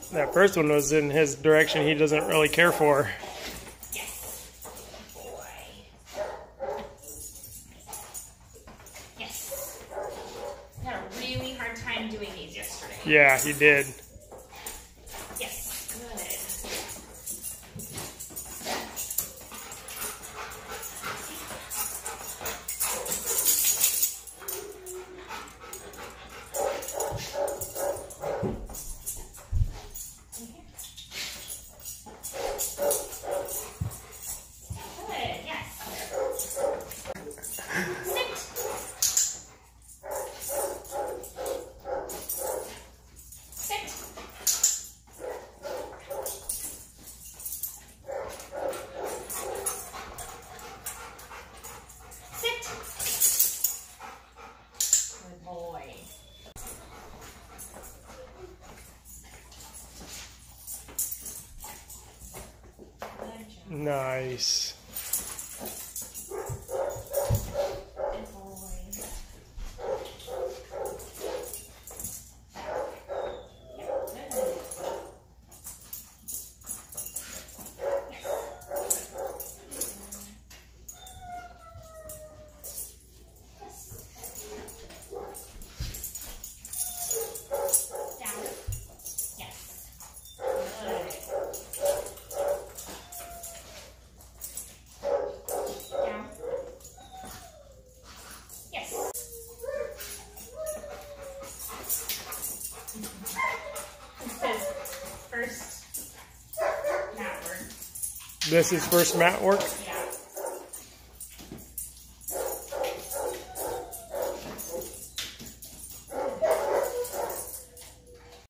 That first one was in his direction he doesn't really care for. Yes. Boy. Yes. I had a really hard time doing these yesterday. Yeah, he did. Yes. Good. Nice. First mat work. This is first mat work? Yeah.